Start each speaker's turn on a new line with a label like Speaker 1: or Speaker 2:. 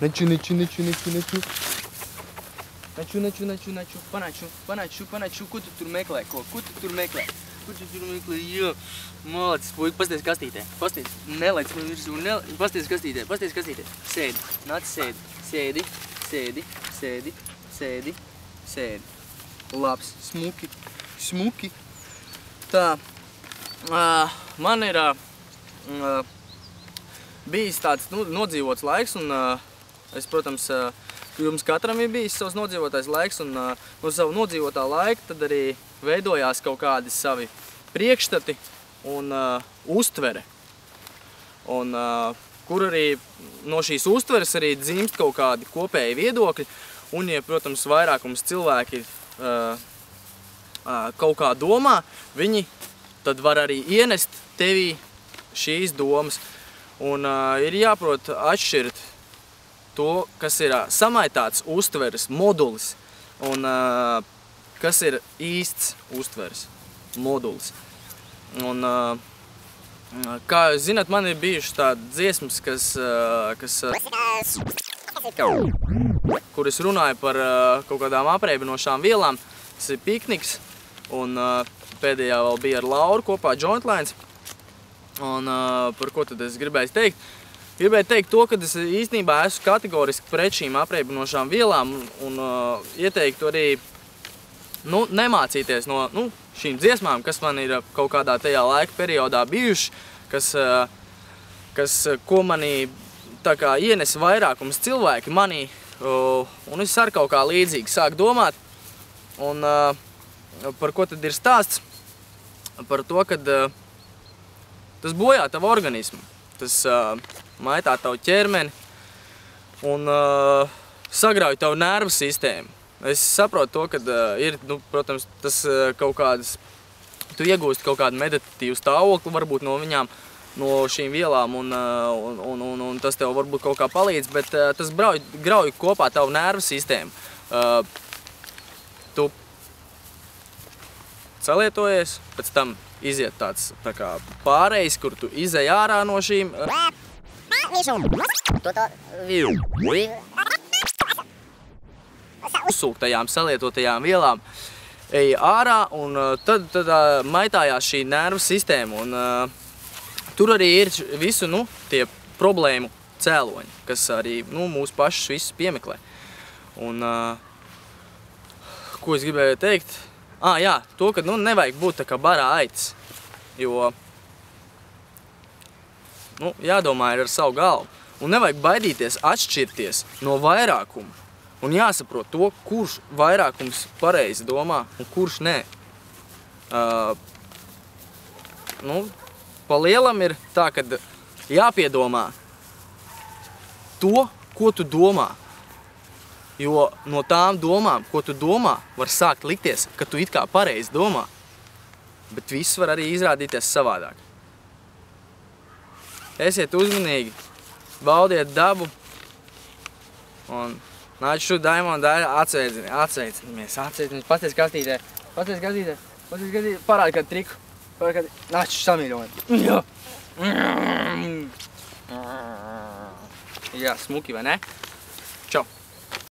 Speaker 1: Neču. Panaču. Ko tu tur meklē? Ko tu tur meklē? Jā. Malacis, puika, pasties kastītē. Pasties, nelec man virsū, pasties kastītē. Sēdi, nāc sēdi. Sēdi. Labs, smuki. Tā, man ir bijis tāds nodzīvots laiks, un es, protams, jums katram ir bijis savs nodzīvotais laiks, un no savu nodzīvotā laika tad arī veidojās kaut kādi savi priekšstati un uztvere. Un kur arī no šīs uztveres arī dzimst kaut kādi kopēji viedokļi, un, ja, protams, vairākums cilvēki kaut kā domā, viņi tad var arī ienest tevī šīs domas. Un ir jāprot atšķirt to, kas ir samaitāts uztveres modulis un kas ir īsts uztveres modulis. Un, kā jūs zināt, man ir bijušas tādas dziesmas, kur es runāju par kaut kādām apreibinošām vielām. Tas ir pikniks, un pēdējā vēl bija ar Lauru kopā Jointlines. Un par ko tad es gribēju teikt? Gribēju teikt to, ka es īstenībā esmu kategoriski pret šīm apreibinošām vielām un ieteiktu arī nemācīties no šīm dziesmām, kas man ir kaut kādā tajā laika periodā bijuši, ko manī tā kā ienes vairākums cilvēki manī, un es ar kaut kā līdzīgi sāku domāt. Un par ko tad ir stāsts? Par to, kad tas bojā tavu organismu, tas maitā tavu ķermeni un sagrauj tavu nervu sistēmu. Es saprotu to, ka ir, protams, tas kaut kādas, tu iegūsti kaut kādu meditatīvu stāvokli varbūt no viņām, no šīm vielām, un tas tev varbūt kaut kā palīdz, bet tas grauj kopā tavu nervu sistēmu. Tu salietojies, pēc tam iziet tāds tā kā pārējs, kur tu izej ārā no šīm uzsūktajām, salietotajām vielām, ej ārā, un tad maitājās šī nervu sistēma. Un tur arī ir visu, tie problēmu cēloņi, kas arī, mūs pašus visus piemeklē. Un ko es gribēju teikt? Jā, to, ka nevajag būt tā kā barā aitas, jo jādomā ir ar savu galvu. Un nevajag baidīties atšķirties no vairākuma. Un jāsaprot to, kurš vairākums pareizi domā un kurš nē. Pa lielam ir tā, ka jāpiedomā to, ko tu domā. Jo no tām domām, ko tu domā, var sākt likties, ka tu it kā pareizi domā. Bet viss var arī izrādīties savādāk. Esiet uzmanīgi, baudiet dabu un nāc šo Daimonu atsveicinamies, pasties kastītē, parādi kādu triku, nāc samīļojam. Jā, smuki, vai ne? Čau!